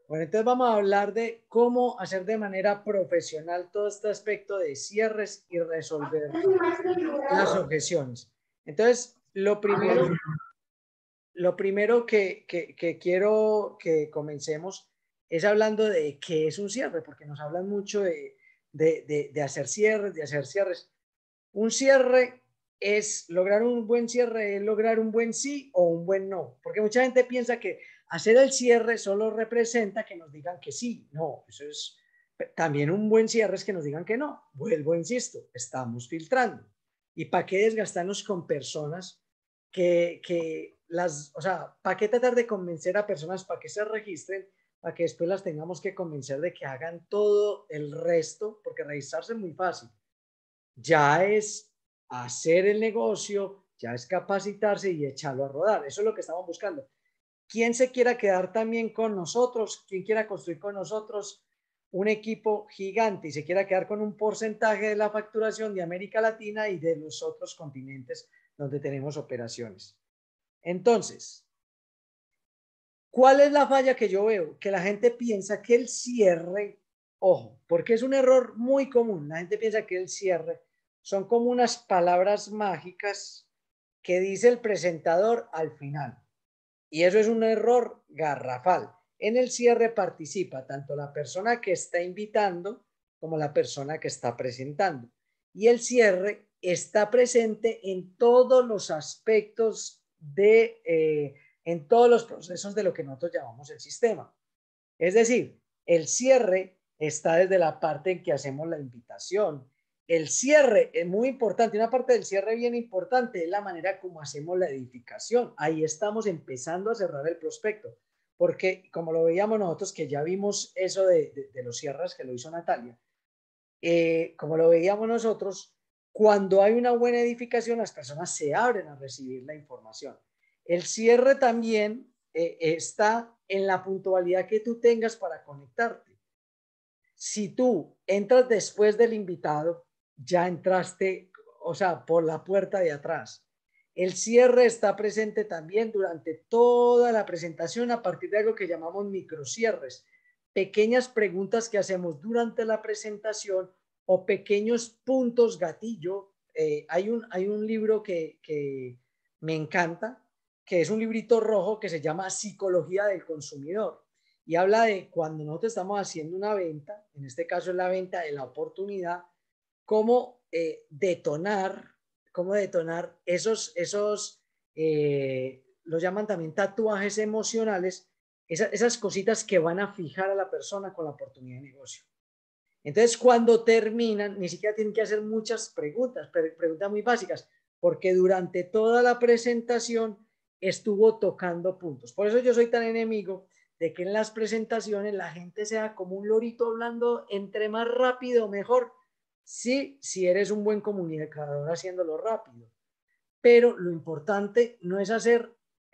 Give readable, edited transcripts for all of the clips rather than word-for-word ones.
Bueno, entonces vamos a hablar de cómo hacer de manera profesional todo este aspecto de cierres y resolver las objeciones. Entonces, lo primero que quiero que comencemos es hablando de qué es un cierre, porque nos hablan mucho de hacer cierres, de hacer cierres. Un cierre es lograr un buen cierre, es lograr un buen sí o un buen no, porque mucha gente piensa que hacer el cierre solo representa que nos digan que sí. No, eso es también un buen cierre es que nos digan que no. Vuelvo, insisto, estamos filtrando. ¿Y para qué desgastarnos con personas o sea, para qué tratar de convencer a personas para que se registren, para que después las tengamos que convencer de que hagan todo el resto, porque registrarse es muy fácil, ya es hacer el negocio, ya es capacitarse y echarlo a rodar. Eso es lo que estamos buscando. ¿Quién se quiera quedar también con nosotros? ¿Quién quiera construir con nosotros un equipo gigante y se quiera quedar con un porcentaje de la facturación de América Latina y de los otros continentes donde tenemos operaciones? Entonces, ¿cuál es la falla que yo veo? Que la gente piensa que el cierre, ojo, porque es un error muy común, la gente piensa que el cierre son como unas palabras mágicas que dice el presentador al final. Y eso es un error garrafal. En el cierre participa tanto la persona que está invitando como la persona que está presentando. Y el cierre está presente en todos los aspectos en todos los procesos de lo que nosotros llamamos el sistema. Es decir, el cierre está desde la parte en que hacemos la invitación. El cierre es muy importante. Una parte del cierre bien importante es la manera como hacemos la edificación. Ahí estamos empezando a cerrar el prospecto. Porque como lo veíamos nosotros, que ya vimos eso de los cierres que lo hizo Natalia, como lo veíamos nosotros, cuando hay una buena edificación, las personas se abren a recibir la información. El cierre también está en la puntualidad que tú tengas para conectarte. Si tú entras después del invitado, ya entraste, o sea, por la puerta de atrás. El cierre está presente también durante toda la presentación a partir de algo que llamamos microcierres, pequeñas preguntas que hacemos durante la presentación o pequeños puntos gatillo. Hay un libro que me encanta, que es un librito rojo que se llama Psicología del Consumidor y habla de cuando nosotros estamos haciendo una venta, en este caso es la venta de la oportunidad, cómo detonar lo llaman también tatuajes emocionales, esas cositas que van a fijar a la persona con la oportunidad de negocio. Entonces, cuando terminan, ni siquiera tienen que hacer muchas preguntas, preguntas muy básicas, porque durante toda la presentación estuvo tocando puntos. Por eso yo soy tan enemigo de que en las presentaciones la gente sea como un lorito hablando, entre más rápido mejor. Sí, si eres un buen comunicador haciéndolo rápido, pero lo importante no es hacer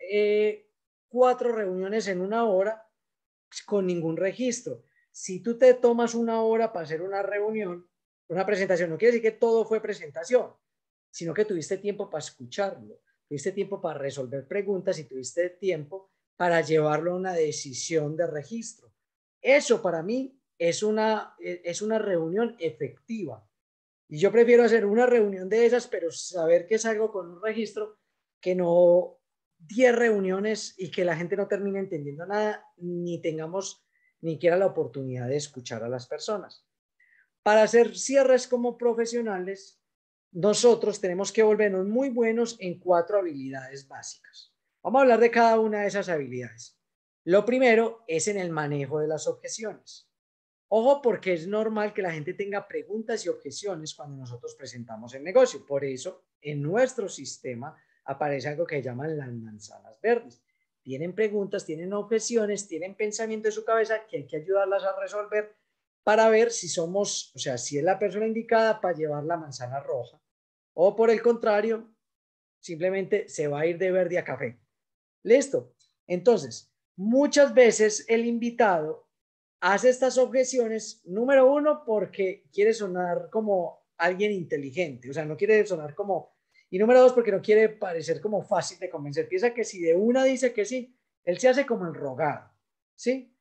4 reuniones en una hora con ningún registro. Si tú te tomas una hora para hacer una reunión, una presentación, no quiere decir que todo fue presentación, sino que tuviste tiempo para escucharlo, tuviste tiempo para resolver preguntas y tuviste tiempo para llevarlo a una decisión de registro. Eso para mí es una reunión efectiva. Y yo prefiero hacer una reunión de esas, pero saber que salgo con un registro, que no 10 reuniones y que la gente no termine entendiendo nada, ni tengamos ni siquiera la oportunidad de escuchar a las personas. Para hacer cierres como profesionales, nosotros tenemos que volvernos muy buenos en 4 habilidades básicas. Vamos a hablar de cada una de esas habilidades. Lo primero es en el manejo de las objeciones. Ojo, porque es normal que la gente tenga preguntas y objeciones cuando nosotros presentamos el negocio. Por eso, en nuestro sistema aparece algo que llaman las manzanas verdes. Tienen preguntas, tienen objeciones, tienen pensamiento en su cabeza que hay que ayudarlas a resolver para ver si somos, o sea, si es la persona indicada para llevar la manzana roja o por el contrario, simplemente se va a ir de verde a café. Listo. Entonces, muchas veces el invitado hace estas objeciones, número uno, porque quiere sonar como alguien inteligente, o sea, no quiere sonar como, y número dos, porque no quiere parecer como fácil de convencer. Piensa que si de una dice que sí, él se hace como el rogado, ¿sí?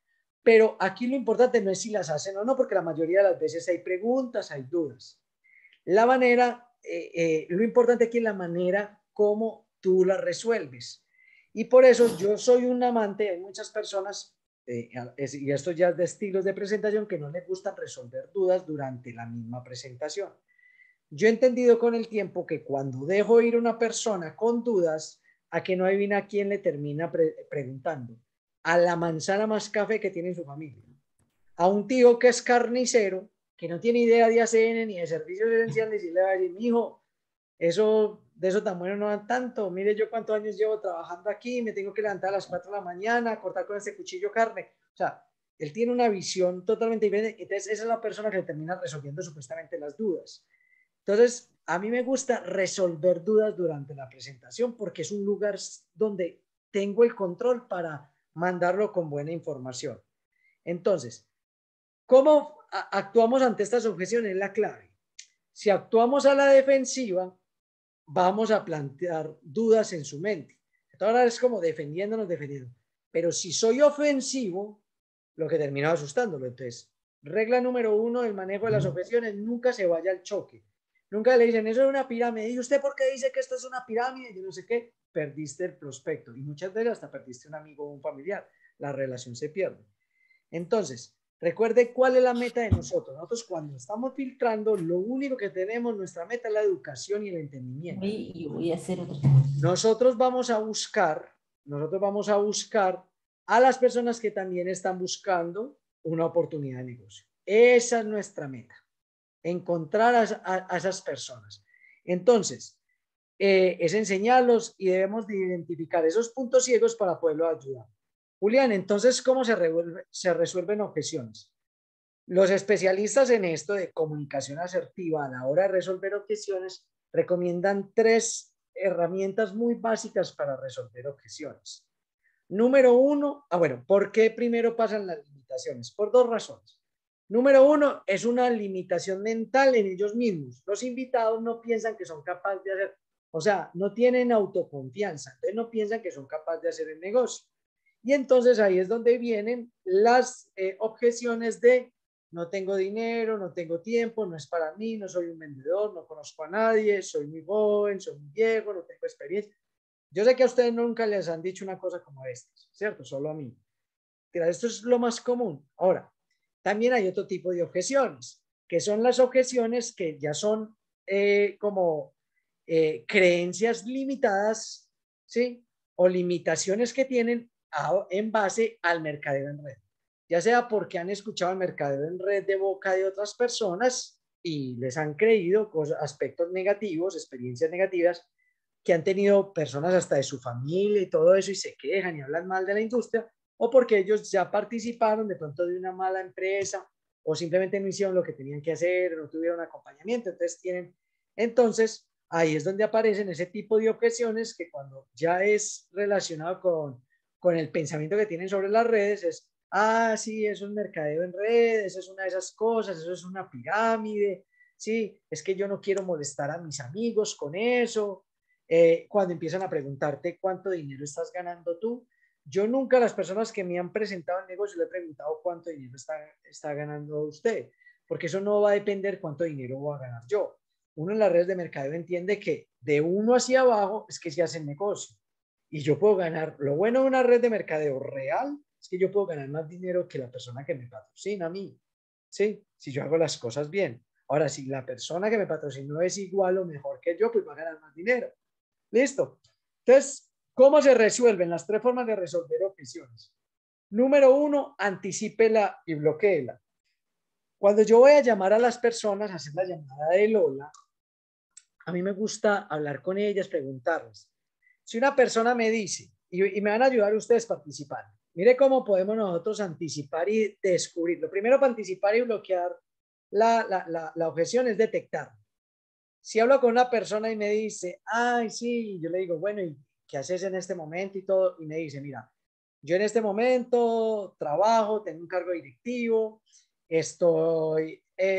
Pero aquí lo importante no es si las hacen o no, porque la mayoría de las veces hay preguntas, hay dudas. La manera, lo importante aquí es la manera como tú las resuelves. Y por eso yo soy un amante, hay muchas personas, y esto ya es de estilos de presentación, que no les gustan resolver dudas durante la misma presentación. Yo he entendido con el tiempo que cuando dejo ir a una persona con dudas, a que no adivina quién le termina preguntando, a la manzana más café que tiene en su familia, a un tío que es carnicero, que no tiene idea de ACN ni de servicios esenciales, y le va a decir, mi hijo, eso, de eso tan bueno no dan tanto, mire yo cuántos años llevo trabajando aquí, me tengo que levantar a las 4 de la mañana, cortar con este cuchillo carne, o sea, él tiene una visión totalmente diferente, entonces esa es la persona que termina resolviendo supuestamente las dudas. Entonces, a mí me gusta resolver dudas durante la presentación porque es un lugar donde tengo el control para mandarlo con buena información. Entonces, ¿cómo actuamos ante estas objeciones? La clave. Si actuamos a la defensiva, vamos a plantear dudas en su mente. Ahora es como defendiéndonos, defendiendo. Pero si soy ofensivo, lo que termina asustándolo. Entonces, regla número 1 del manejo de las objeciones, nunca se vaya al choque. Nunca le dicen, eso es una pirámide. ¿Y usted por qué dice que esto es una pirámide? Yo no sé qué. Perdiste el prospecto. Y muchas veces hasta perdiste un amigo o un familiar. La relación se pierde. Entonces, recuerde cuál es la meta de nosotros. Nosotros cuando estamos filtrando, lo único que tenemos, nuestra meta es la educación y el entendimiento. Y voy a hacer otra cosa. Nosotros vamos a buscar a las personas que también están buscando una oportunidad de negocio. Esa es nuestra meta, encontrar a esas personas. Entonces, es enseñarlos y debemos de identificar esos puntos ciegos para poderlo ayudar. Julián, entonces, ¿cómo se resuelven objeciones? Los especialistas en esto de comunicación asertiva a la hora de resolver objeciones recomiendan 3 herramientas muy básicas para resolver objeciones. Número 1, bueno, ¿por qué primero pasan las limitaciones? Por 2 razones. Número 1, es una limitación mental en ellos mismos. Los invitados no piensan que son capaces de hacer, o sea, no tienen autoconfianza, entonces no piensan que son capaces de hacer el negocio. Y entonces ahí es donde vienen las objeciones de no tengo dinero, no tengo tiempo, no es para mí, no soy un vendedor, no conozco a nadie, soy muy joven, soy muy viejo, no tengo experiencia. Yo sé que a ustedes nunca les han dicho una cosa como esta, ¿cierto? Solo a mí. Pero esto es lo más común. Ahora, también hay otro tipo de objeciones, que son las objeciones que ya son como creencias limitadas, ¿sí? O limitaciones que tienen en base al mercadeo en red. Ya sea porque han escuchado el mercadeo en red de boca de otras personas y les han creído aspectos negativos, experiencias negativas, que han tenido personas hasta de su familia y todo eso y se quejan y hablan mal de la industria, o porque ellos ya participaron de pronto de una mala empresa o simplemente no hicieron lo que tenían que hacer, no tuvieron acompañamiento, entonces ahí es donde aparecen ese tipo de objeciones que cuando ya es relacionado con el pensamiento que tienen sobre las redes es, sí, eso es mercadeo en redes, eso es una de esas cosas, eso es una pirámide, sí, es que yo no quiero molestar a mis amigos con eso. Cuando empiezan a preguntarte cuánto dinero estás ganando tú, yo nunca a las personas que me han presentado el negocio le he preguntado cuánto dinero está ganando usted, porque eso no va a depender cuánto dinero voy a ganar yo. Uno en las redes de mercadeo entiende que de uno hacia abajo es que se hace el negocio. Y yo puedo ganar, lo bueno de una red de mercadeo real es que yo puedo ganar más dinero que la persona que me patrocina a mí, ¿sí? Si yo hago las cosas bien. Ahora, si la persona que me patrocinó es igual o mejor que yo, pues va a ganar más dinero. ¿Listo? Entonces, ¿cómo se resuelven las 3 formas de resolver objeciones? Número 1, anticípela y bloquéela. Cuando yo voy a llamar a las personas, hacer la llamada de Lola, a mí me gusta hablar con ellas, preguntarles. Si una persona me dice, y me van a ayudar ustedes a participar, mire cómo podemos nosotros anticipar y descubrir. Lo primero para anticipar y bloquear la objeción es detectar. Si hablo con una persona y me dice, ay, sí, yo le digo, bueno, ¿y qué haces en este momento y todo? Y me dice, mira, yo en este momento trabajo, tengo un cargo directivo, estoy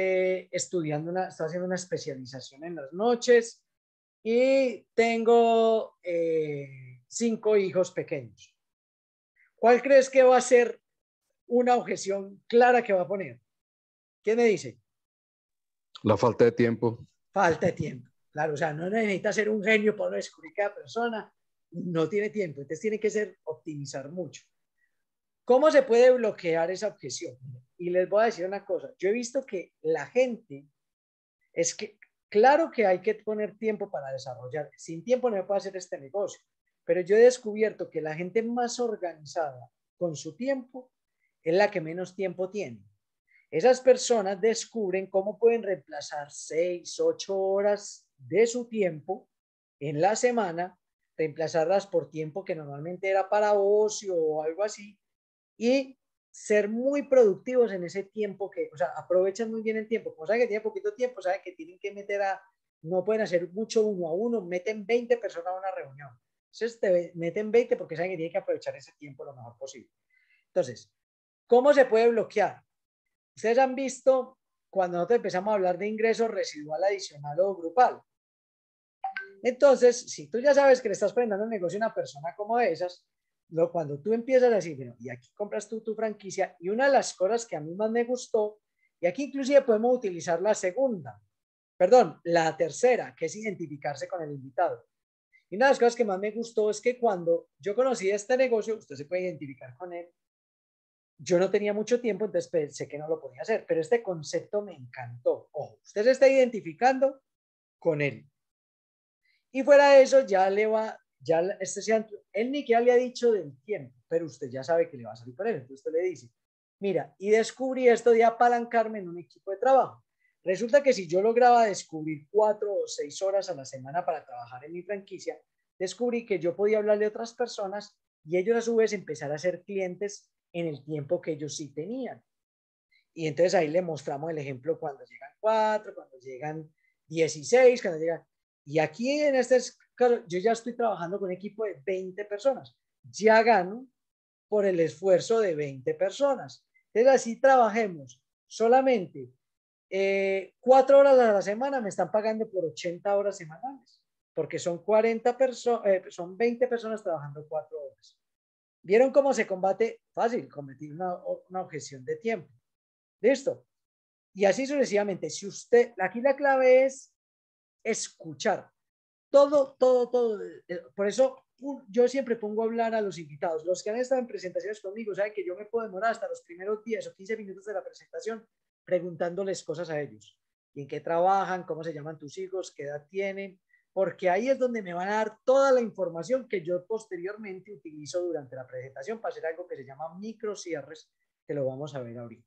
estoy haciendo una especialización en las noches y tengo 5 hijos pequeños. ¿Cuál crees que va a ser una objeción clara que va a poner. ¿Quién me dice? La falta de tiempo. Falta de tiempo. Claro, o sea, no necesita ser un genio para descubrir que cada persona no tiene tiempo. Entonces tiene que ser optimizar mucho. ¿Cómo se puede bloquear esa objeción? Y les voy a decir una cosa. Yo he visto que la gente es que, claro que hay que poner tiempo para desarrollar. Sin tiempo no se puede hacer este negocio. Pero yo he descubierto que la gente más organizada con su tiempo es la que menos tiempo tiene. Esas personas descubren cómo pueden reemplazar 6, 8 horas de su tiempo en la semana, reemplazarlas por tiempo que normalmente era para ocio o algo así, y ser muy productivos en ese tiempo que, o sea, aprovechan muy bien el tiempo. Como saben que tienen poquito tiempo, saben que tienen que meter no pueden hacer mucho uno a uno, meten 20 personas a una reunión. Entonces te meten 20 porque saben que tienen que aprovechar ese tiempo lo mejor posible. Entonces, ¿cómo se puede bloquear? Ustedes han visto cuando nosotros empezamos a hablar de ingreso residual adicional o grupal. Entonces, si tú ya sabes que le estás presentando un negocio a una persona como esas, cuando tú empiezas a decir, bueno, y aquí compras tú tu franquicia, y una de las cosas que a mí más me gustó, y aquí inclusive podemos utilizar la segunda, perdón, la tercera, que es identificarse con el invitado. Y una de las cosas que más me gustó es que cuando yo conocí este negocio, usted se puede identificar con él. Yo no tenía mucho tiempo, entonces pensé que no lo podía hacer, pero este concepto me encantó. Ojo, usted se está identificando con él. Y fuera de eso, ya le va, ya él ni que le ha dicho del tiempo, pero usted ya sabe que le va a salir con él. Entonces usted le dice, mira, y descubrí esto de apalancarme en un equipo de trabajo. Resulta que si yo lograba descubrir 4 o 6 horas a la semana para trabajar en mi franquicia, descubrí que yo podía hablarle a otras personas y ellos a su vez empezar a ser clientes en el tiempo que ellos sí tenían. Y entonces ahí le mostramos el ejemplo cuando llegan 4, cuando llegan 16, cuando llegan. Y aquí en este caso, yo ya estoy trabajando con un equipo de 20 personas. Ya gano por el esfuerzo de 20 personas. Entonces así trabajemos solamente 4 horas a la semana, me están pagando por 80 horas semanales, porque son 40 personas, son 20 personas trabajando 4 horas. ¿Vieron cómo se combate? Fácil, combatir una objeción de tiempo. ¿Listo? Y así sucesivamente. Si usted, aquí la clave es escuchar. Todo. Por eso yo siempre pongo a hablar a los invitados. Los que han estado en presentaciones conmigo saben que yo me puedo demorar hasta los primeros 10 o 15 minutos de la presentación preguntándoles cosas a ellos. ¿Y en qué trabajan? ¿Cómo se llaman tus hijos? ¿Qué edad tienen? Porque ahí es donde me van a dar toda la información que yo posteriormente utilizo durante la presentación para hacer algo que se llama microcierres, que lo vamos a ver ahorita.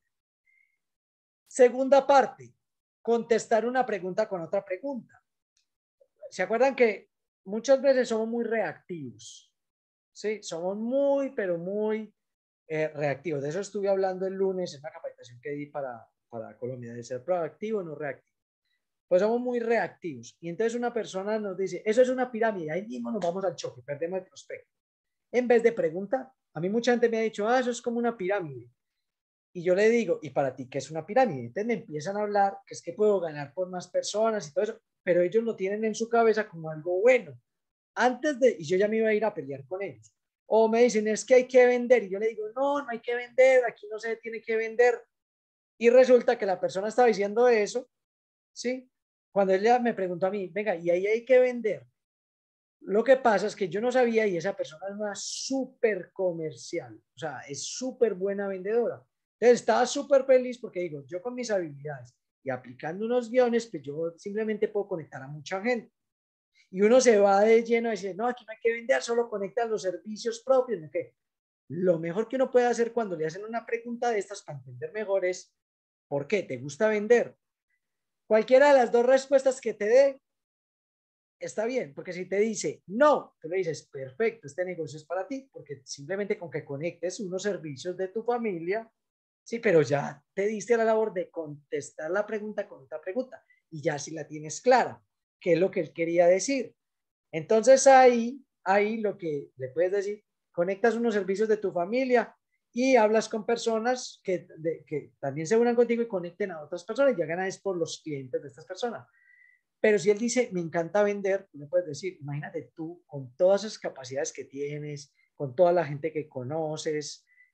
Segunda parte, contestar una pregunta con otra pregunta. ¿Se acuerdan que muchas veces somos muy reactivos? Sí, somos muy, pero muy reactivos. De eso estuve hablando el lunes en una capacitación que di para Colombia, de ser proactivo, no reactivo. Pues somos muy reactivos. Y entonces una persona nos dice, eso es una pirámide, ahí mismo nos vamos al choque, perdemos el prospecto. En vez de preguntar, a mí mucha gente me ha dicho, eso es como una pirámide. Y yo le digo, ¿y para ti qué es una pirámide? Entonces me empiezan a hablar que es que puedo ganar por más personas y todo eso, pero ellos lo tienen en su cabeza como algo bueno. Y yo ya me iba a ir a pelear con ellos. O me dicen, es que hay que vender. Y yo le digo, no, no hay que vender, aquí no se tiene que vender. Y resulta que la persona estaba diciendo eso, ¿sí? Cuando ella me preguntó a mí, venga, ¿y ahí hay que vender? Lo que pasa es que yo no sabía y esa persona es una súper comercial, o sea, es súper buena vendedora. Entonces estaba súper feliz porque digo, yo con mis habilidades y aplicando unos guiones, pues yo simplemente puedo conectar a mucha gente. Y uno se va de lleno a decir, no, aquí no hay que vender, solo conecta los servicios propios. ¿No? ¿Qué? Lo mejor que uno puede hacer cuando le hacen una pregunta de estas para entender mejor es, ¿por qué? ¿Te gusta vender? Cualquiera de las dos respuestas que te dé, está bien, porque si te dice no, tú le dices, perfecto, este negocio es para ti, porque simplemente con que conectes unos servicios de tu familia, sí, pero ya te diste a la labor de contestar la pregunta con otra pregunta y ya si la tienes clara, qué es lo que él quería decir. Entonces ahí lo que le puedes decir, conectas unos servicios de tu familia y hablas con personas que también se unan contigo y conecten a otras personas y ya ganas por los clientes de estas personas. Pero si él dice, me encanta vender, tú le puedes decir, imagínate tú con todas esas capacidades que tienes, con toda la gente que conoces,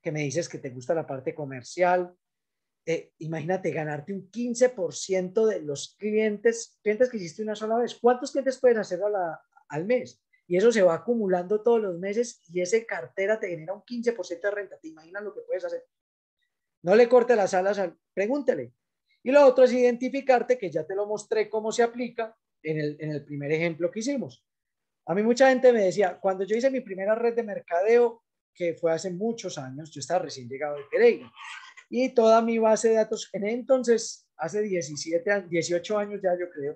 que me dices que te gusta la parte comercial. Imagínate ganarte un 15% de los clientes que hiciste una sola vez. ¿Cuántos clientes pueden hacer al mes? Y eso se va acumulando todos los meses y ese cartera te genera un 15% de renta. ¿Te imaginas lo que puedes hacer? No le corte las alas, pregúntele. Y lo otro es identificarte, que ya te lo mostré cómo se aplica en el primer ejemplo que hicimos. A mí mucha gente me decía, cuando yo hice mi primera red de mercadeo, que fue hace muchos años, yo estaba recién llegado de Pereira, y toda mi base de datos, en entonces, hace 18 años ya yo creo,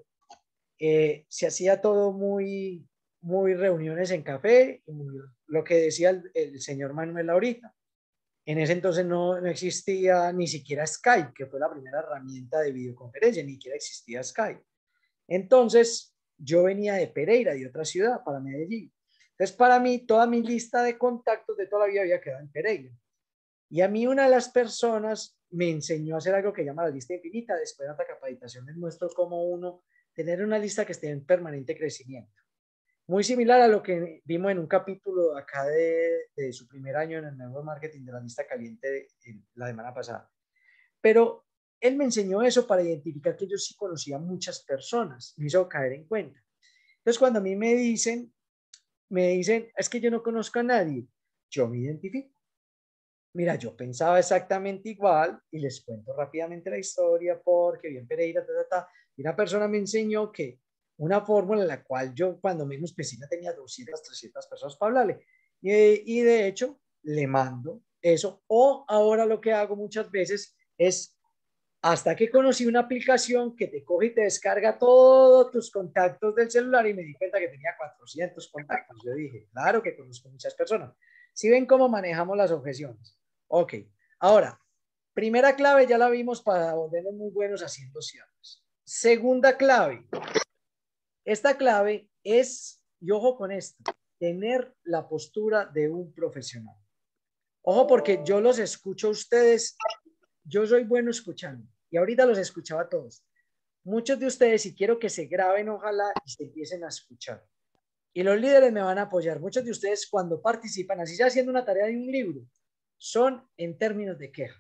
se hacía todo muy reuniones en café, lo que decía el señor Manuel ahorita. En ese entonces no existía ni siquiera Skype, que fue la primera herramienta de videoconferencia, ni siquiera existía Skype. Entonces, yo venía de Pereira, de otra ciudad, para Medellín. Entonces, para mí, toda mi lista de contactos de toda la vida había quedado en Pereira. Y a mí una de las personas me enseñó a hacer algo que llama la lista infinita. Después de otra capacitación les muestro cómo uno tener una lista que esté en permanente crecimiento. Muy similar a lo que vimos en un capítulo acá de su primer año en el Network Marketing de la lista caliente la semana pasada. Pero él me enseñó eso para identificar que yo sí conocía muchas personas, me hizo caer en cuenta. Entonces, cuando a mí me dicen, es que yo no conozco a nadie, yo me identifico. Mira, yo pensaba exactamente igual y les cuento rápidamente la historia porque bien Pereira, y una persona me enseñó que una fórmula en la cual yo cuando menos piscina tenía 200, 300 personas para hablarle. Y de hecho, le mando eso. O ahora lo que hago muchas veces es, hasta que conocí una aplicación que te coge y te descarga todos tus contactos del celular y me di cuenta que tenía 400 contactos. Yo dije, claro que conozco muchas personas. ¿Sí ven cómo manejamos las objeciones? Ok, ahora, primera clave ya la vimos para volvernos muy buenos haciendo cierres. Segunda clave, esta clave es, y ojo con esto, tener la postura de un profesional. Ojo porque yo los escucho a ustedes, yo soy bueno escuchando y ahorita los escuchaba a todos. Muchos de ustedes, y quiero que se graben, ojalá, y se empiecen a escuchar. Y los líderes me van a apoyar. Muchos de ustedes cuando participan, así sea haciendo una tarea de un libro, son en términos de queja.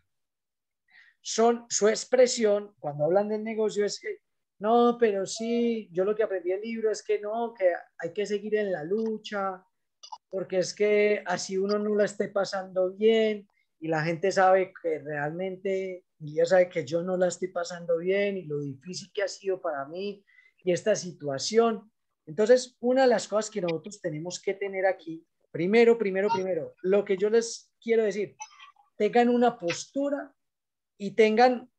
Son su expresión, cuando hablan del negocio, es que no, pero sí, yo lo que aprendí del libro es que no, que hay que seguir en la lucha, porque es que así uno no la esté pasando bien y la gente sabe que realmente, y ya sabe que yo no la estoy pasando bien y lo difícil que ha sido para mí y esta situación. Entonces, una de las cosas que nosotros tenemos que tener aquí, primero, lo que yo les quiero decir, tengan una postura y tengan,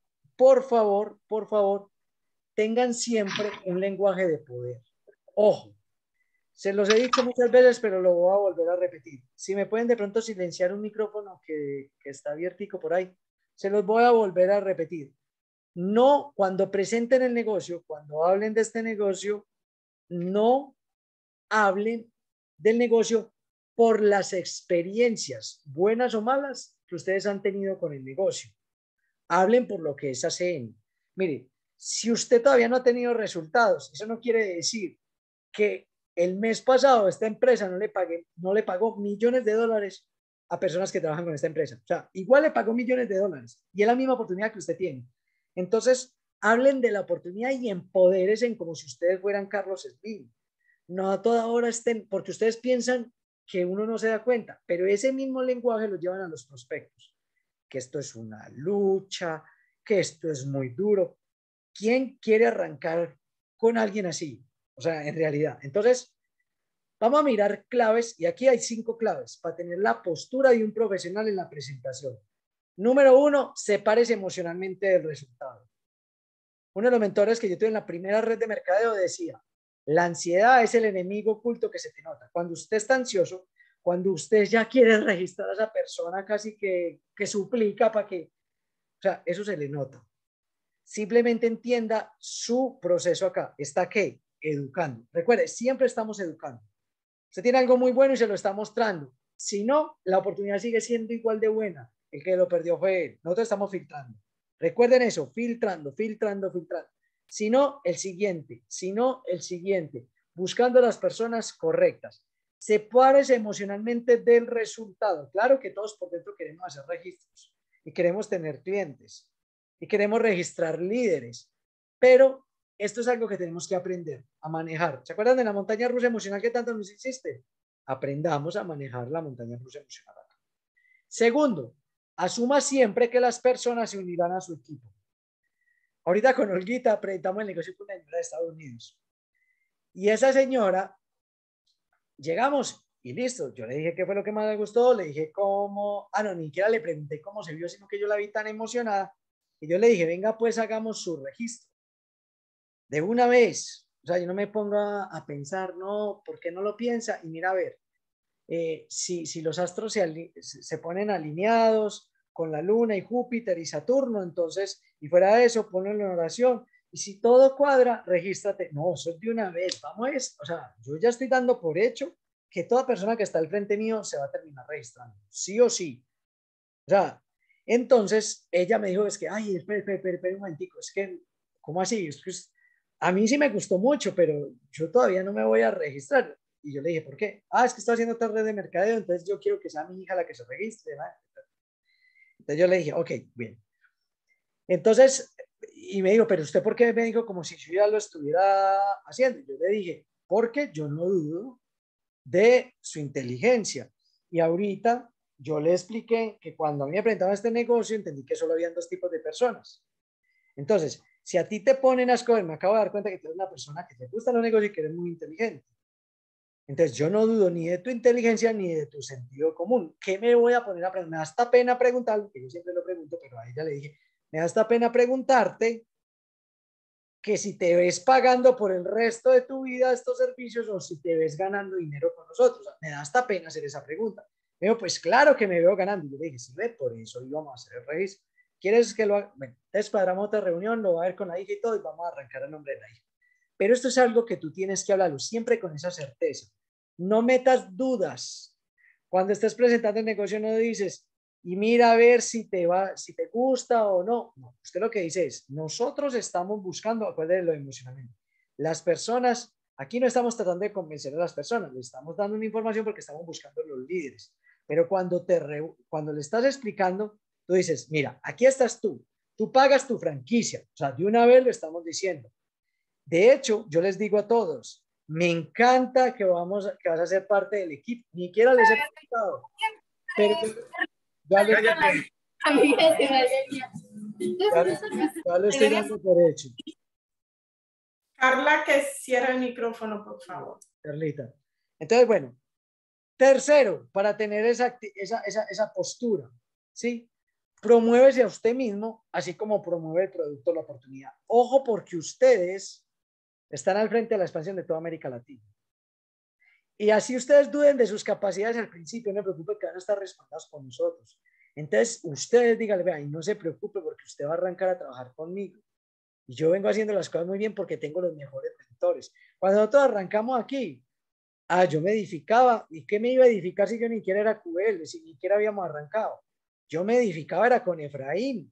por favor, tengan siempre un lenguaje de poder. Ojo, se los he dicho muchas veces, pero lo voy a volver a repetir. Si me pueden de pronto silenciar un micrófono que está abiertico por ahí, se los voy a volver a repetir. No, cuando presenten el negocio, cuando hablen de este negocio, no hablen del negocio por las experiencias, buenas o malas, que ustedes han tenido con el negocio. Hablen por lo que es ACN. Mire, si usted todavía no ha tenido resultados, eso no quiere decir que el mes pasado esta empresa no le pagó millones de dólares a personas que trabajan con esta empresa. O sea, igual le pagó millones de dólares y es la misma oportunidad que usted tiene. Entonces, hablen de la oportunidad y empodérense como si ustedes fueran Carlos Slim. No a toda hora estén, porque ustedes piensan que uno no se da cuenta, pero ese mismo lenguaje lo llevan a los prospectos, que esto es una lucha, que esto es muy duro. ¿Quién quiere arrancar con alguien así? O sea, en realidad. Entonces, vamos a mirar claves y aquí hay 5 claves para tener la postura de un profesional en la presentación. Número 1, sepárese emocionalmente del resultado. Uno de los mentores que yo tuve en la primera red de mercadeo decía, la ansiedad es el enemigo oculto que se te nota. Cuando usted está ansioso, cuando usted ya quiere registrar a esa persona casi que suplica para que, o sea, eso se le nota. Simplemente entienda su proceso acá. ¿Está qué? Educando. Recuerde, siempre estamos educando. Usted tiene algo muy bueno y se lo está mostrando. Si no, la oportunidad sigue siendo igual de buena. El que lo perdió fue él. Nosotros estamos filtrando. Recuerden eso, filtrando. Si no, el siguiente. Buscando las personas correctas. Sepárese emocionalmente del resultado. Claro que todos por dentro queremos hacer registros y queremos tener clientes y queremos registrar líderes, pero esto es algo que tenemos que aprender a manejar. ¿Se acuerdan de la montaña rusa emocional que tanto nos insiste? Aprendamos a manejar la montaña rusa emocional. Segundo, asuma siempre que las personas se unirán a su equipo. Ahorita con Olguita presentamos el negocio con una señora de Estados Unidos. Y esa señora, llegamos y listo. Yo le dije qué fue lo que más le gustó, le dije cómo, no, ni siquiera le pregunté cómo se vio, sino que yo la vi tan emocionada. Y yo le dije, venga, pues hagamos su registro. De una vez. O sea, yo no me pongo a pensar, no, ¿por qué no lo piensa? Y mira, a ver, si los astros se ponen alineados con la luna y Júpiter y Saturno, entonces, y fuera de eso, ponlo en oración. Y si todo cuadra, regístrate. No, eso es de una vez. Vamos, o sea, yo ya estoy dando por hecho que toda persona que está al frente mío se va a terminar registrando, sí o sí. O sea, entonces ella me dijo, es que, ay, espera un momentico, es que, ¿cómo así? Es que a mí sí me gustó mucho, pero yo todavía no me voy a registrar. Y yo le dije, ¿por qué? Es que estoy haciendo otra red de mercadeo, entonces yo quiero que sea mi hija la que se registre, ¿no? Entonces yo le dije, ok, bien. Entonces, y me dijo, pero usted, ¿por qué me dijo como si yo ya lo estuviera haciendo? Yo le dije, porque yo no dudo de su inteligencia. Y ahorita yo le expliqué que cuando a mí me presentaban este negocio, entendí que solo habían dos tipos de personas. Entonces, si a ti te ponen a escoger, me acabo de dar cuenta que tú eres una persona que te gusta los negocios y que eres muy inteligente. Entonces, yo no dudo ni de tu inteligencia ni de tu sentido común. ¿Qué me voy a poner a preguntar? Me da hasta pena preguntarlo, que yo siempre lo pregunto, pero a ella le dije, me da hasta pena preguntarte que si te ves pagando por el resto de tu vida estos servicios o si te ves ganando dinero con nosotros. O sea, me da hasta pena hacer esa pregunta. Me dijo, pues claro que me veo ganando. Y yo le dije, sí, ve, por eso íbamos a hacer el registro. ¿Quieres que lo haga? Bueno, entonces cuadramos otra reunión, lo va a ver con la hija y todo, y vamos a arrancar el nombre de la hija. Pero esto es algo que tú tienes que hablarlo siempre con esa certeza. No metas dudas. Cuando estés presentando el negocio no dices, y mira a ver si te gusta o no. No, usted lo que dice es, nosotros estamos buscando, acuérdate de lo emocionalmente. Las personas, aquí no estamos tratando de convencer a las personas, le estamos dando una información porque estamos buscando los líderes. Pero cuando le estás explicando, tú dices, mira, aquí estás tú pagas tu franquicia. O sea, de una vez lo estamos diciendo. De hecho, yo les digo a todos, me encanta que vas a ser parte del equipo. Ni siquiera les he preguntado, pero ya lo estoy dando por hecho. Carla, que cierre el micrófono, por favor. Carlita. Entonces, bueno, tercero, para tener esa postura, ¿sí? Promuévese a usted mismo, así como promueve el producto o la oportunidad. Ojo, porque ustedes están al frente de la expansión de toda América Latina. Y así ustedes duden de sus capacidades al principio, no se preocupe que van a estar respaldados por nosotros. Entonces, ustedes díganle, vea, y no se preocupe porque usted va a arrancar a trabajar conmigo. Y yo vengo haciendo las cosas muy bien porque tengo los mejores mentores. Cuando nosotros arrancamos aquí, yo me edificaba. ¿Y qué me iba a edificar si yo ni siquiera era QL, si ni siquiera habíamos arrancado? Yo me edificaba era con Efraín.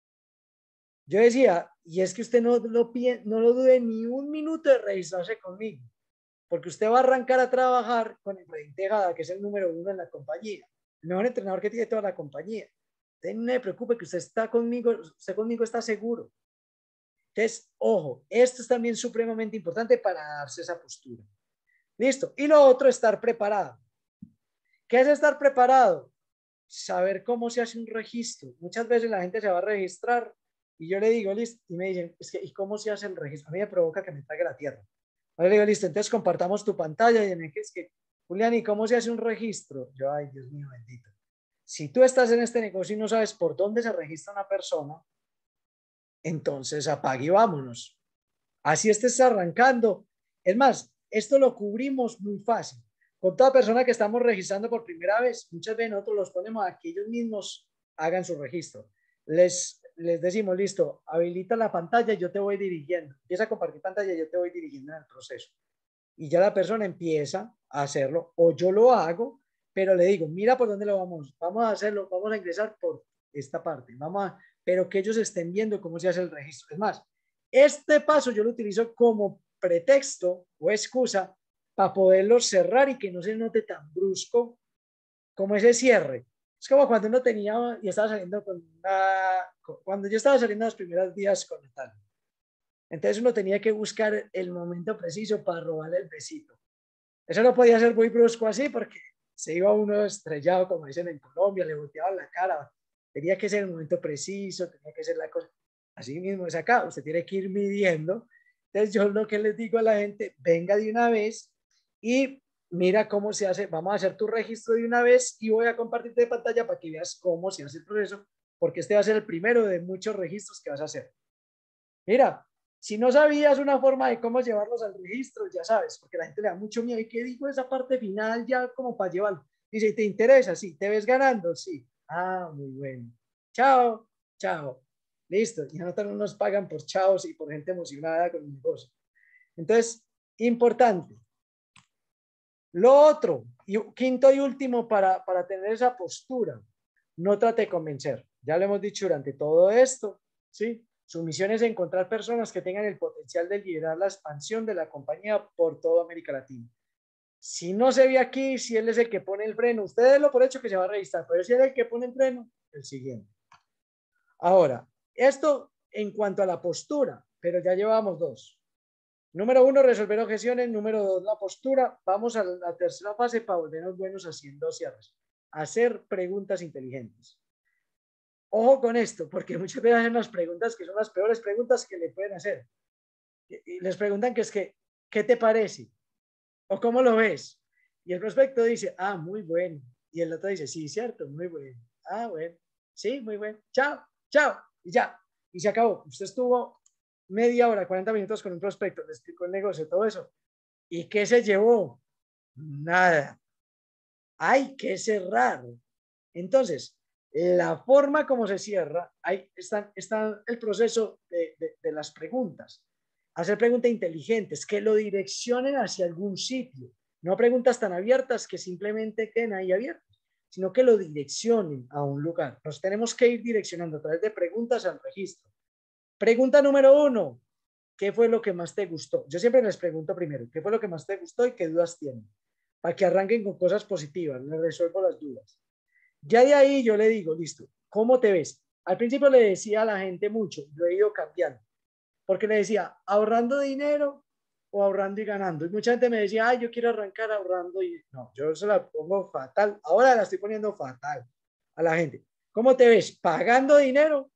Yo decía, y es que usted no lo dude ni un minuto de registrarse conmigo, porque usted va a arrancar a trabajar con Efraín Tejada, que es el número 1 en la compañía, el mejor entrenador que tiene toda la compañía. Usted no se preocupe que usted conmigo está seguro. Entonces, ojo, esto es también supremamente importante para darse esa postura. Listo. Y lo otro, estar preparado. ¿Qué es estar preparado? Saber cómo se hace un registro. Muchas veces la gente se va a registrar y yo le digo, listo, y me dicen, es que, ¿y cómo se hace el registro? A mí me provoca que me traiga la tierra. Ahora le digo, listo, entonces compartamos tu pantalla y me es que, Julián, ¿y cómo se hace un registro? Yo, ay, Dios mío, bendito. Si tú estás en este negocio y no sabes por dónde se registra una persona, entonces apague y vámonos. Así estés arrancando. Es más, esto lo cubrimos muy fácil. Con toda persona que estamos registrando por primera vez, muchas veces nosotros los ponemos a que ellos mismos hagan su registro. Les decimos, listo, habilita la pantalla y yo te voy dirigiendo. Empieza a compartir pantalla y yo te voy dirigiendo en el proceso. Y ya la persona empieza a hacerlo, o yo lo hago, pero le digo, mira por dónde lo vamos a hacerlo, vamos a ingresar por esta parte, pero que ellos estén viendo cómo se hace el registro. Es más, este paso yo lo utilizo como pretexto o excusa para poderlo cerrar y que no se note tan brusco como ese cierre. Es como cuando uno tenía y estaba saliendo cuando yo estaba saliendo los primeros días con Natalia. Entonces uno tenía que buscar el momento preciso para robarle el besito. Eso no podía ser muy brusco así porque se iba uno estrellado, como dicen en Colombia, le volteaban la cara. Tenía que ser el momento preciso, tenía que ser la cosa. Así mismo es acá, usted tiene que ir midiendo. Entonces yo lo que les digo a la gente, venga de una vez y mira cómo se hace. Vamos a hacer tu registro de una vez y voy a compartirte de pantalla para que veas cómo se hace el proceso, porque este va a ser el primero de muchos registros que vas a hacer. Mira, si no sabías una forma de cómo llevarlos al registro, ya sabes, porque la gente le da mucho miedo. ¿Y qué dijo esa parte final ya como para llevarlo? Dice, ¿te interesa? Sí. ¿Te ves ganando? Sí. Ah, muy bueno. Chao, chao. Listo. Y a nosotros no nos pagan por chaos y por gente emocionada con el negocio. Entonces, importante. Lo otro, y quinto y último para tener esa postura, no trate de convencer. Ya lo hemos dicho durante todo esto, ¿sí? Su misión es encontrar personas que tengan el potencial de liderar la expansión de la compañía por toda América Latina. Si no se ve aquí, si él es el que pone el freno, ustedes lo por hecho que se va a registrar, pero si él es el que pone el freno, el siguiente. Ahora, esto en cuanto a la postura, pero ya llevamos dos. Número 1, resolver objeciones. Número 2, la postura. Vamos a la tercera fase para volvernos buenos haciendo cierres. Hacer preguntas inteligentes. Ojo con esto, porque muchas veces hacen las preguntas que son las peores preguntas que le pueden hacer. Y les preguntan que es que, ¿qué te parece? ¿O cómo lo ves? Y el prospecto dice, ah, muy bueno. Y el otro dice, sí, cierto, muy bueno. Ah, bueno. Sí, muy bueno. Chao, chao. Y ya. Y se acabó. Usted estuvo media hora, 40 minutos con un prospecto, le explicó el negocio, todo eso. ¿Y qué se llevó? Nada. Hay que cerrar. Entonces, la forma como se cierra, ahí está el proceso de las preguntas. Hacer preguntas inteligentes que lo direccionen hacia algún sitio. No preguntas tan abiertas que simplemente queden ahí abiertas, sino que lo direccionen a un lugar. Nos tenemos que ir direccionando a través de preguntas al registro. Pregunta número 1. ¿Qué fue lo que más te gustó? Yo siempre les pregunto primero, ¿qué fue lo que más te gustó y qué dudas tienen? Para que arranquen con cosas positivas, les resuelvo las dudas. Ya de ahí yo le digo, listo, ¿cómo te ves? Al principio le decía a la gente mucho, lo he ido cambiando, porque le decía, ahorrando dinero o ahorrando y ganando. Y mucha gente me decía, ay, yo quiero arrancar ahorrando y no, yo se la pongo fatal. Ahora la estoy poniendo fatal a la gente. ¿Cómo te ves? ¿Pagando dinero?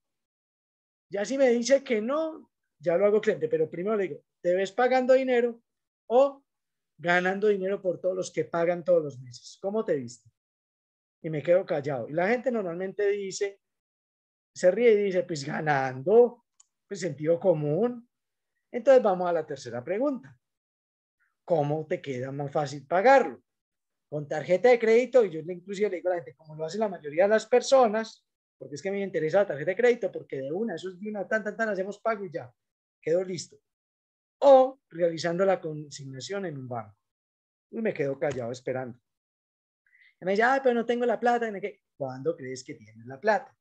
Ya si me dice que no, ya lo hago cliente, pero primero le digo, ¿te ves pagando dinero o ganando dinero por todos los que pagan todos los meses? ¿Cómo te viste? Y me quedo callado. Y la gente normalmente dice, se ríe y dice, pues ganando, pues sentido común. Entonces vamos a la tercera pregunta. ¿Cómo te queda más fácil pagarlo? Con tarjeta de crédito, y yo inclusive le digo a la gente, como lo hace la mayoría de las personas, porque es que me interesa la tarjeta de crédito, porque de una, eso es de una, tan, hacemos pago y ya, quedó listo. O realizando la consignación en un banco. Y me quedo callado esperando. Y me dice, ah, pero no tengo la plata. ¿Cuándo crees que tienes la plata?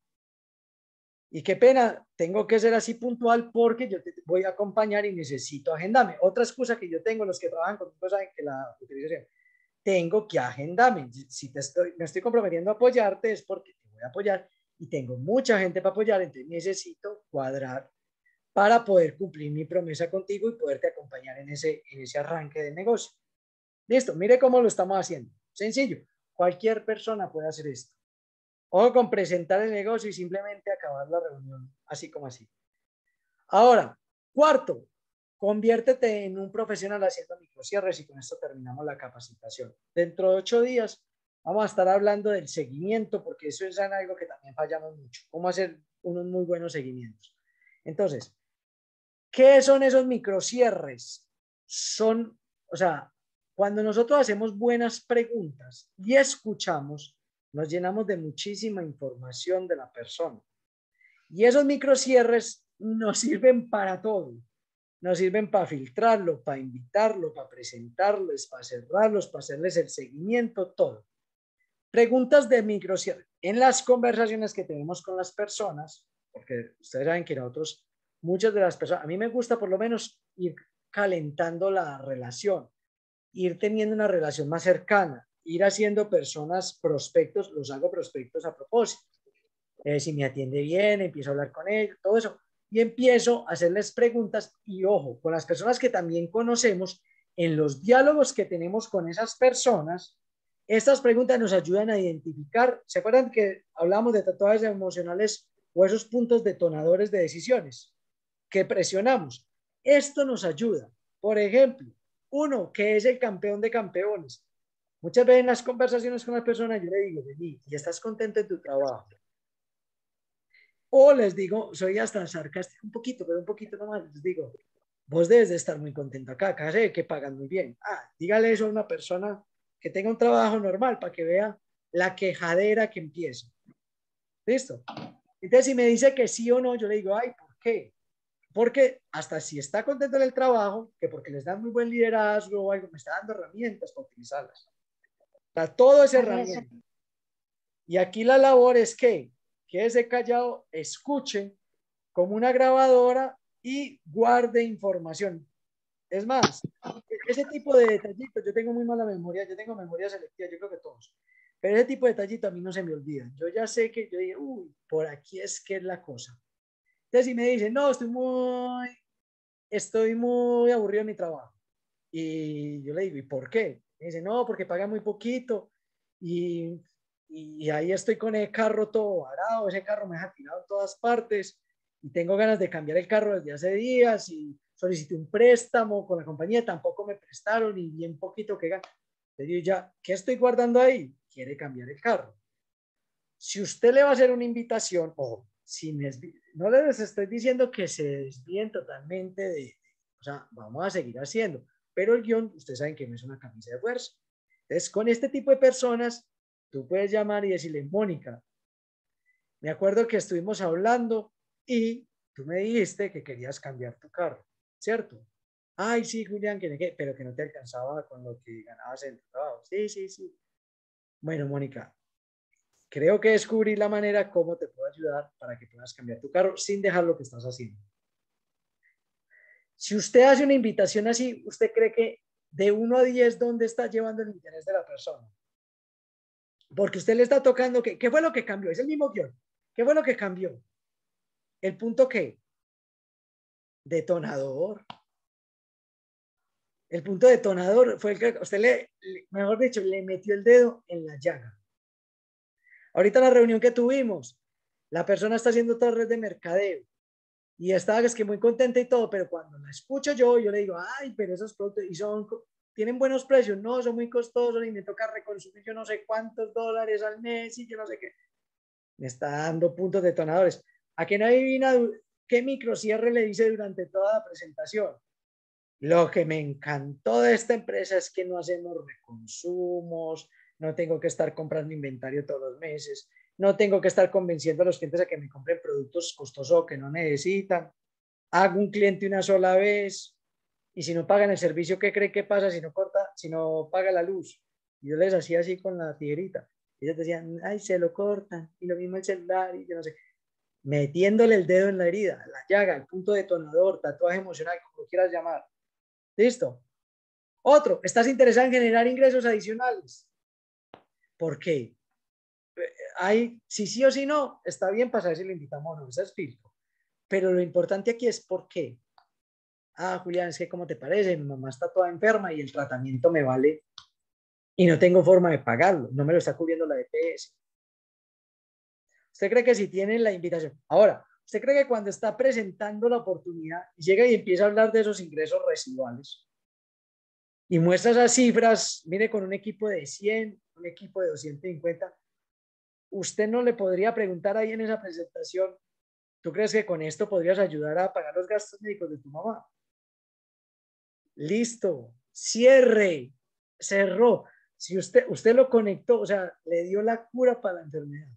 Y qué pena, tengo que ser así puntual porque yo te voy a acompañar y necesito agendarme. Otra excusa que yo tengo, los que trabajan conmigo saben que la utilización. Tengo que agendarme. Si me estoy comprometiendo a apoyarte es porque te voy a apoyar y tengo mucha gente para apoyar, entonces necesito cuadrar para poder cumplir mi promesa contigo y poderte acompañar en ese arranque de negocio. Listo, mire cómo lo estamos haciendo. Sencillo, cualquier persona puede hacer esto. Ojo con presentar el negocio y simplemente acabar la reunión, así como así. Ahora, cuarto, conviértete en un profesional haciendo microcierres y con esto terminamos la capacitación. Dentro de 8 días vamos a estar hablando del seguimiento porque eso es algo que también fallamos mucho. Cómo hacer unos muy buenos seguimientos. Entonces, ¿qué son esos microcierres? Son, o sea, cuando nosotros hacemos buenas preguntas y escuchamos, nos llenamos de muchísima información de la persona. Y esos microcierres nos sirven para todo. Nos sirven para filtrarlo, para invitarlo, para presentarlos, para cerrarlos, para hacerles el seguimiento, todo. Preguntas de microcierre. En las conversaciones que tenemos con las personas, porque ustedes saben que nosotros, muchas de las personas, a mí me gusta por lo menos ir calentando la relación. ir teniendo una relación más cercana, ir haciendo personas prospectos, los hago prospectos a propósito. Si me atiende bien, empiezo a hablar con ellos, todo eso, y empiezo a hacerles preguntas y ojo, con las personas que también conocemos, en los diálogos que tenemos con esas personas, estas preguntas nos ayudan a identificar, ¿se acuerdan que hablamos de tatuajes emocionales o esos puntos detonadores de decisiones que presionamos? Esto nos ayuda. Por ejemplo, uno, que es el campeón de campeones. Muchas veces en las conversaciones con las personas yo le digo, vení, ¿y estás contento en tu trabajo? O les digo, soy hasta sarcástico un poquito, pero un poquito nomás, les digo, vos debes de estar muy contento acá sé que pagan muy bien. Dígale eso a una persona que tenga un trabajo normal para que vea la quejadera que empieza. ¿Listo? Entonces, si me dice que sí o no, yo le digo, ay, ¿por qué? Porque hasta si está contento en el trabajo, que porque les dan muy buen liderazgo o algo, me está dando herramientas para utilizarlas. O sea, todo es herramienta. Y aquí la labor es que quédese callado, escuche como una grabadora y guarde información. Es más, ese tipo de detallitos, yo tengo muy mala memoria, yo tengo memoria selectiva, yo creo que todos, pero ese tipo de detallitos a mí no se me olvidan. Yo ya sé que yo digo, uy, por aquí es que es la cosa. Entonces, si me dicen, no, estoy muy aburrido en mi trabajo. Y yo le digo, ¿y por qué? Me dice, no, porque paga muy poquito y ahí estoy con el carro todo varado, ese carro me ha tirado en todas partes y tengo ganas de cambiar el carro desde hace días y solicité un préstamo con la compañía, tampoco me prestaron y bien poquito que gano. Le digo, ya, ¿qué estoy guardando ahí? Quiere cambiar el carro. Si usted le va a hacer una invitación, o si no les estoy diciendo que se desvíen totalmente o sea, vamos a seguir haciendo, pero el guión, ustedes saben que no es una camisa de fuerza. Entonces, con este tipo de personas, tú puedes llamar y decirle, Mónica, me acuerdo que estuvimos hablando y tú me dijiste que querías cambiar tu carro, ¿cierto? Ay, sí, Julián, pero que no te alcanzaba con lo que ganabas en tu trabajo. Sí, sí, sí. Bueno, Mónica, creo que descubrí la manera cómo te puedo ayudar para que puedas cambiar tu carro sin dejar lo que estás haciendo. Si usted hace una invitación así, ¿usted cree que de 1 a 10 dónde está llevando el interés de la persona? Porque usted le está tocando, ¿qué fue lo que cambió? Es el mismo guión. ¿Qué fue lo que cambió? ¿El punto qué? Detonador. El punto detonador fue el que usted mejor dicho, le metió el dedo en la llaga. Ahorita en la reunión que tuvimos, la persona está haciendo otra red de mercadeo y estaba es que muy contenta y todo, pero cuando la escucho yo le digo, ay, pero esos productos tienen buenos precios, no, son muy costosos y me toca reconsumir yo no sé cuántos dólares al mes y yo no sé qué. Me está dando puntos detonadores. ¿A qué no adivina qué microcierre le dice durante toda la presentación? Lo que me encantó de esta empresa es que no hacemos reconsumos, no tengo que estar comprando inventario todos los meses, no tengo que estar convenciendo a los clientes a que me compren productos costosos que no necesitan. Hago un cliente una sola vez y si no pagan el servicio, ¿qué cree que pasa si no paga la luz? Y yo les hacía así con la tijerita. Y ellos decían, ay, se lo cortan. Y lo mismo el celular y yo no sé. Metiéndole el dedo en la herida, la llaga, el punto detonador, tatuaje emocional, como lo quieras llamar. ¿Listo? Otro, ¿estás interesado en generar ingresos adicionales? ¿Por qué? Si sí o si no, está bien para saber si le invitamos o no, ese es filtro. Pero lo importante aquí es ¿por qué? Julián, es que ¿cómo te parece? Mi mamá está toda enferma y el tratamiento me vale y no tengo forma de pagarlo, no me lo está cubriendo la EPS. ¿Usted cree que si tienen la invitación? Ahora, ¿usted cree que cuando está presentando la oportunidad llega y empieza a hablar de esos ingresos residuales y muestra esas cifras, mire, con un equipo de 100, un equipo de 250, usted no le podría preguntar ahí en esa presentación, ¿tú crees que con esto podrías ayudar a pagar los gastos médicos de tu mamá? Listo, cierre, cerró. Si usted lo conectó, o sea, le dio la cura para la enfermedad.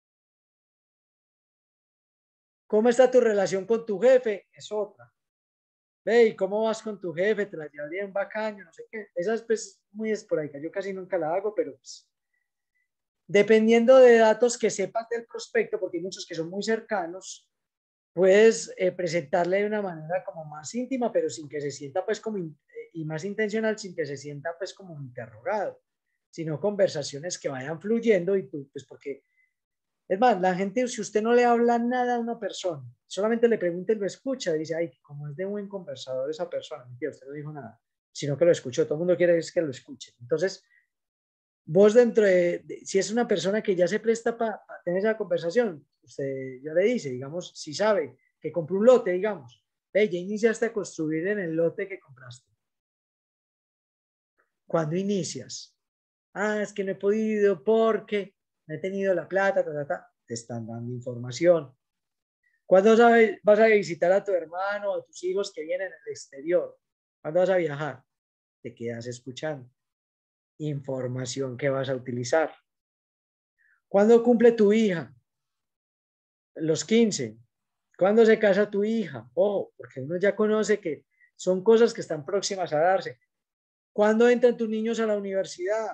¿Cómo está tu relación con tu jefe? Es otra. Ve, ¿y cómo vas con tu jefe? ¿Te la llevas bien bacano? No sé qué. Esa es pues muy esporádica. Yo casi nunca la hago, pero pues, dependiendo de datos que sepas del prospecto, porque hay muchos que son muy cercanos, puedes presentarle de una manera como más íntima, pero sin que se sienta pues como y más intencional sin que se sienta pues como interrogado, sino conversaciones que vayan fluyendo y tú, pues porque, es más, la gente, si usted no le habla nada a una persona, solamente le pregunta y lo escucha, dice, ay, como es de buen conversador esa persona, mentira, usted no dijo nada, sino que lo escuchó, todo el mundo quiere es que lo escuche. Entonces, vos dentro si es una persona que ya se presta para tener esa conversación, usted ya le dice, digamos, si sabe que compró un lote, digamos, ya iniciaste a construir en el lote que compraste. ¿Cuándo inicias? Ah, es que no he podido porque no he tenido la plata, te están dando información. ¿Cuándo vas a visitar a tu hermano o a tus hijos que vienen del exterior? ¿Cuándo vas a viajar? Te quedas escuchando. Información que vas a utilizar. ¿Cuándo cumple tu hija? Los 15. ¿Cuándo se casa tu hija? Ojo, porque uno ya conoce que son cosas que están próximas a darse. ¿Cuándo entran tus niños a la universidad?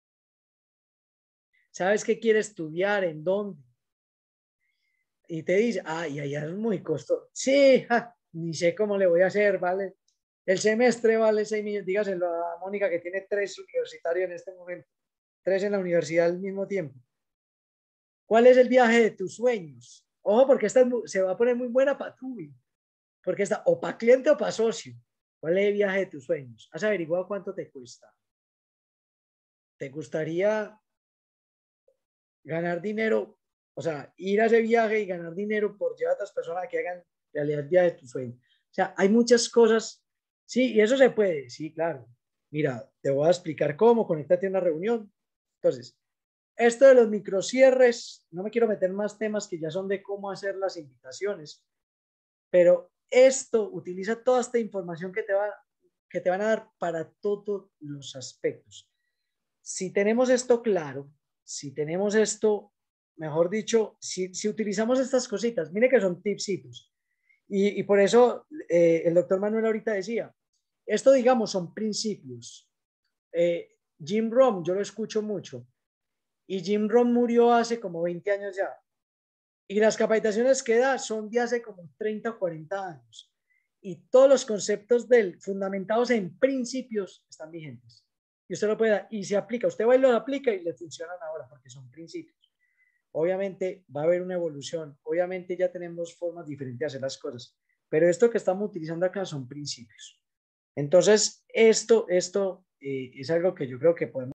¿Sabes qué quiere estudiar? ¿En dónde? Y te dice, ay, allá es muy costoso. Sí, ni sé cómo le voy a hacer, ¿vale? El semestre vale 6 millones. Dígaselo a Mónica que tiene 3 universitarios en este momento. 3 en la universidad al mismo tiempo. ¿Cuál es el viaje de tus sueños? Ojo, porque esta se va a poner muy buena para tú. Porque está o para cliente o para socio. ¿Cuál es el viaje de tus sueños? ¿Has averiguado cuánto te cuesta? ¿Te gustaría ganar dinero? O sea, ir a ese viaje y ganar dinero por llevar a otras personas a que hagan realidad el viaje de tus sueños. O sea, hay muchas cosas. Sí, y eso se puede. Sí, claro. Mira, te voy a explicar cómo. Conéctate a una reunión. Entonces, esto de los microcierres, no me quiero meter más temas que ya son de cómo hacer las invitaciones, pero esto utiliza toda esta información que te van a dar para todos los aspectos. Si tenemos esto claro, si tenemos esto, mejor dicho, si utilizamos estas cositas, mire que son tipsitos. Y por eso el doctor Manuel ahorita decía, esto digamos son principios. Jim Rohn, yo lo escucho mucho, y Jim Rohn murió hace como 20 años ya. Y las capacitaciones que da son de hace como 30 o 40 años. Y todos los conceptos de él, fundamentados en principios, están vigentes. Y usted lo puede dar y se aplica. Usted va y lo aplica y le funcionan ahora porque son principios. Obviamente va a haber una evolución. Obviamente ya tenemos formas diferentes de hacer las cosas. Pero esto que estamos utilizando acá son principios. Entonces, esto es algo que yo creo que podemos